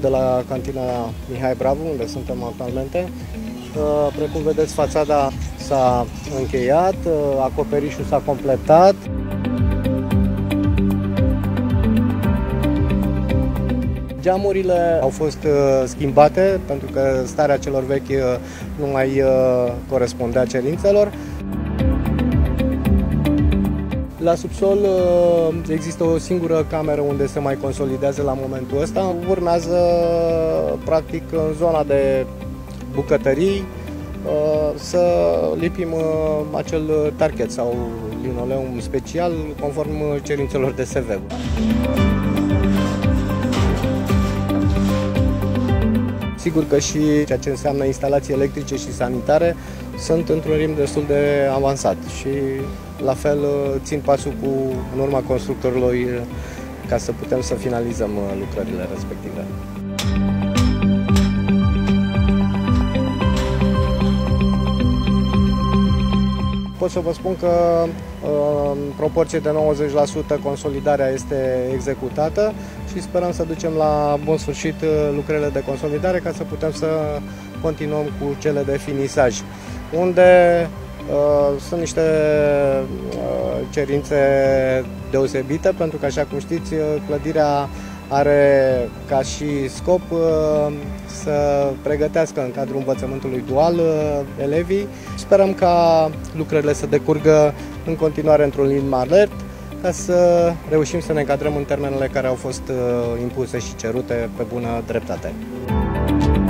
de la cantina Mihai Bravu, unde suntem actualmente. Precum vedeți, fațada s-a încheiat, acoperișul s-a completat. Geamurile au fost schimbate pentru că starea celor vechi nu mai corespundea cerințelor. La subsol există o singură cameră unde se mai consolidează la momentul ăsta. Urmează practic în zona de bucătării să lipim acel tarchet sau linoleum special conform cerințelor de SVB. Sigur că și ceea ce înseamnă instalații electrice și sanitare sunt într-un ritm destul de avansat și la fel țin pasul în urma constructorilor ca să putem să finalizăm lucrările respective. Pot să vă spun că în proporție de 90% consolidarea este executată și sperăm să ducem la bun sfârșit lucrările de consolidare ca să putem să continuăm cu cele de finisaj, unde sunt niște cerințe deosebite, pentru că, așa cum știți, clădirea are ca și scop să pregătească în cadrul învățământului dual elevii. Sperăm ca lucrările să decurgă în continuare într-un ritm alert, ca să reușim să ne încadrăm în termenele care au fost impuse și cerute pe bună dreptate.